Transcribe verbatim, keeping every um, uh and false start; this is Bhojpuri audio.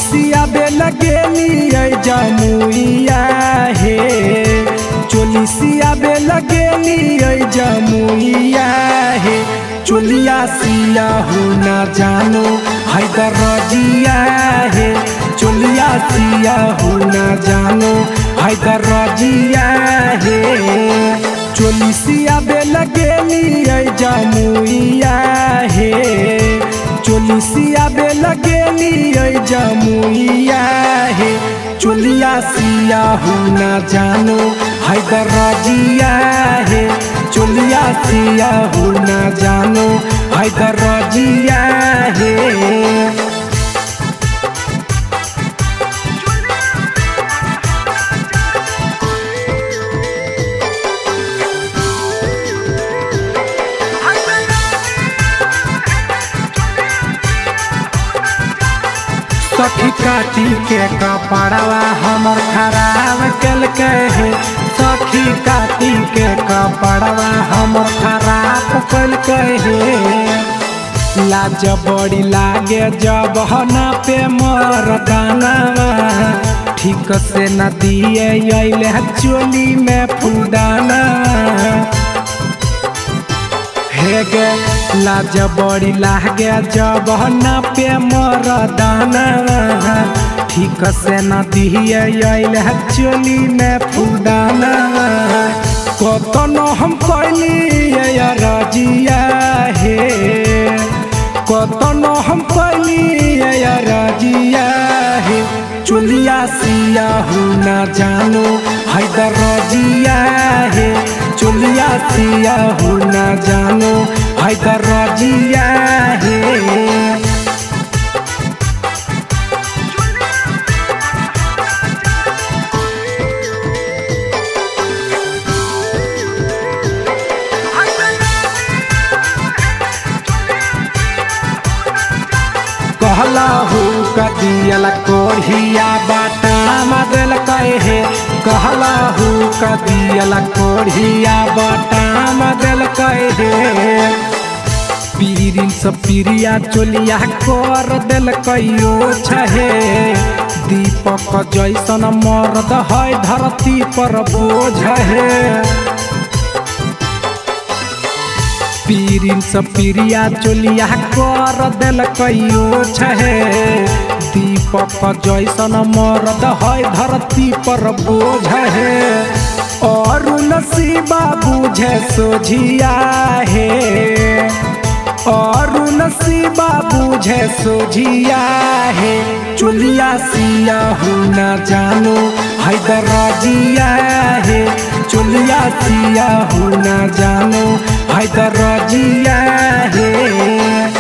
चोलिसिया बेल गेली जमुइया हे चोलिसिया बेल गेली जमुइया हे चोलिया सिया हो ना जानो हैदर रजिया हे चोलिया सिया हो ना जानो हैदर रजिया हे चोलिसिया बेल गेली जमुइया हे चोलिसिया बेल गेली जमुइया हे चोलिया सिया हो ना जानो हैदर रजिया हे चोलिया सिया हो ना जानो हैदर रजिया हे सखी काटी के कपड़वा हमर खराब कल के है सखी काटी के कपड़वा हमर खराब कल के है लाज बड़ी लागे जब हना पे मरदाना ठीक से न दिए अइले चोली में फुदाना हेगे लाज बड़ी लागे जब न पे मरदाना ठीक से न दिए अइले चोली में फुदाना कतनो हम कैली रजिया हे कतनो हम कैली रजिया हे चोलिया सिया हो ना जानो हैदर रजिया हे चोलिया सिया हो ना जानो हैदर रजिया हे कहला हो कदियल कोढ़िया बाटा मदल कहे कहला हो कदियल कोढ़िया बाटा मदल कहे पीरिन सब पीरिया चोलिया कर दिल कयो छहे दीपक जैसन मर्द है धरती पर बोझ है पीरिन सब पीरिया चोलिया कर दिल कयो छहे दीपक जैसन मर्द है धरती पर बोझ है और नसीबा बुझे सोझिया है और नसीबा बुझे सोझिया है चोलिया सिया हो ना जानो हैदर रजिया है चोलिया सिया हो ना जानो हैदर रजिया है।